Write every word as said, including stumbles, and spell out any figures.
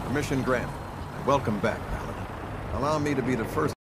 Permission granted. Welcome back, Paladin. Allow me to be the first